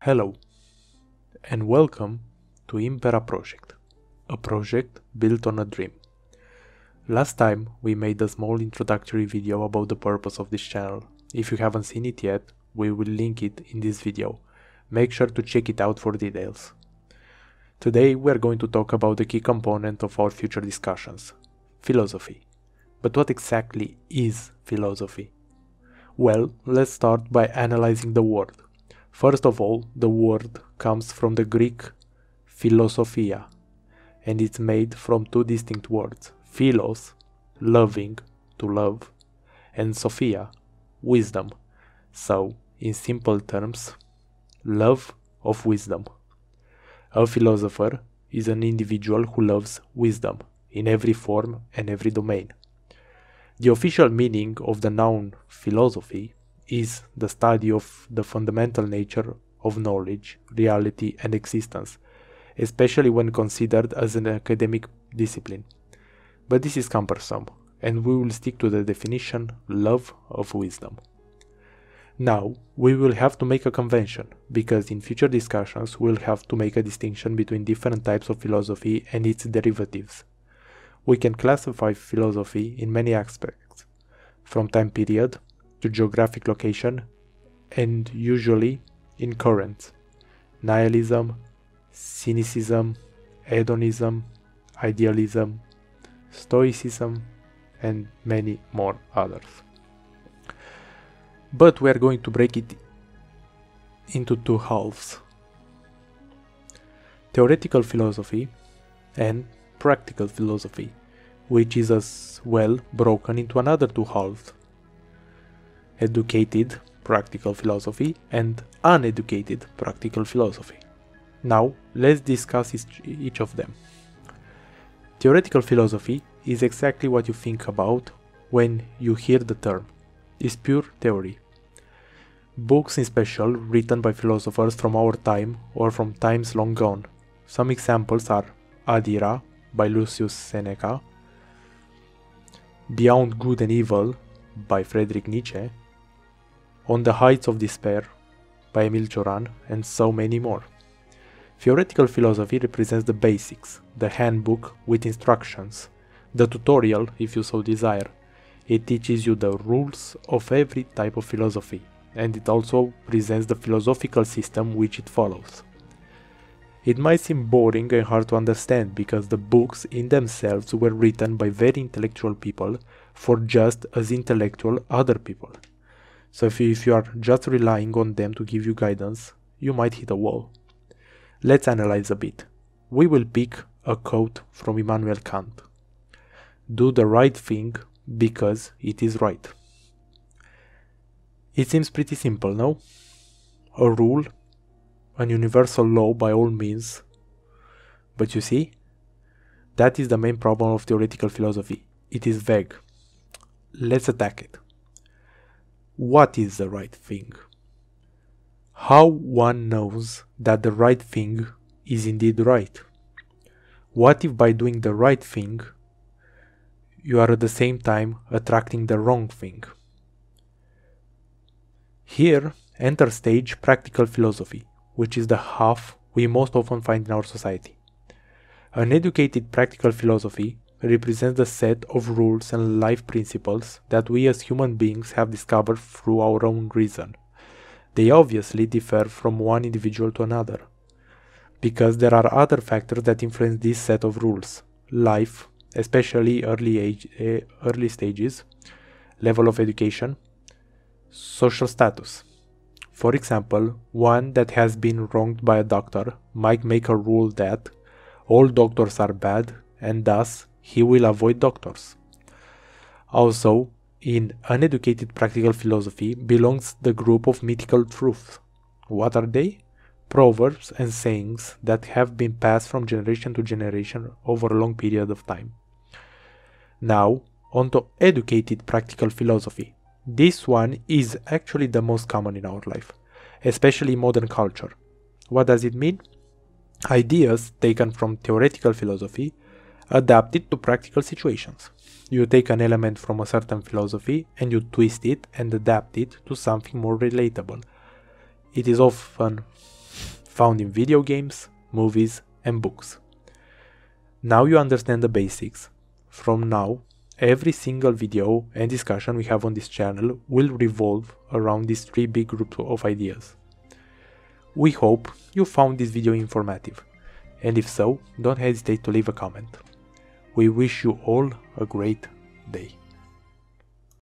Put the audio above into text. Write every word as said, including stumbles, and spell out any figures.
Hello, and welcome to Impera Project, a project built on a dream. Last time we made a small introductory video about the purpose of this channel. If you haven't seen it yet, we will link it in this video. Make sure to check it out for details. Today we are going to talk about the key component of our future discussions, philosophy. But what exactly is philosophy? Well, let's start by analyzing the word. First of all, the word comes from the Greek philosophia, and it's made from two distinct words, philos, loving, to love, and sophia, wisdom. So, in simple terms, love of wisdom. A philosopher is an individual who loves wisdom in every form and every domain. The official meaning of the noun philosophy is the study of the fundamental nature of knowledge, reality, and existence, especially when considered as an academic discipline. But this is cumbersome, and we will stick to the definition love of wisdom. Now, we will have to make a convention, because in future discussions we'll have to make a distinction between different types of philosophy and its derivatives. We can classify philosophy in many aspects, from time period to geographic location, and usually in currents: nihilism, cynicism, hedonism, idealism, stoicism, and many more others. But we are going to break it into two halves: theoretical philosophy and practical philosophy, which is as well broken into another two halves: educated practical philosophy and uneducated practical philosophy. Now, let's discuss each of them. Theoretical philosophy is exactly what you think about when you hear the term. It's pure theory. Books in special written by philosophers from our time or from times long gone. Some examples are Ad Ira by Lucius Seneca, Beyond Good and Evil by Friedrich Nietzsche, On the Heights of Despair by Emile Cioran, and so many more. Theoretical philosophy represents the basics, the handbook with instructions, the tutorial if you so desire. It teaches you the rules of every type of philosophy, and it also presents the philosophical system which it follows. It might seem boring and hard to understand because the books in themselves were written by very intellectual people for just as intellectual other people. So if you, if you are just relying on them to give you guidance, you might hit a wall. Let's analyze a bit. We will pick a quote from Immanuel Kant. Do the right thing because it is right. It seems pretty simple, no? A rule, an universal law by all means. But you see, that is the main problem of theoretical philosophy. It is vague. Let's attack it. What is the right thing? How one knows that the right thing is indeed right? What if by doing the right thing, you are at the same time attracting the wrong thing? Here enter stage practical philosophy, which is the half we most often find in our society. An educated practical philosophy represents the set of rules and life principles that we as human beings have discovered through our own reason. They obviously differ from one individual to another, because there are other factors that influence this set of rules: life, especially early age, uh, early stages, level of education, social status. For example, one that has been wronged by a doctor might make a rule that all doctors are bad and thus he will avoid doctors. Also, in uneducated practical philosophy belongs the group of mythical truths. What are they? Proverbs and sayings that have been passed from generation to generation over a long period of time. Now, on to educated practical philosophy. This one is actually the most common in our life, especially in modern culture. What does it mean? Ideas taken from theoretical philosophy adapted to practical situations. You take an element from a certain philosophy and you twist it and adapt it to something more relatable. It is often found in video games, movies, and books. Now you understand the basics. From now, every single video and discussion we have on this channel will revolve around these three big groups of ideas. We hope you found this video informative, and if so, don't hesitate to leave a comment. We wish you all a great day.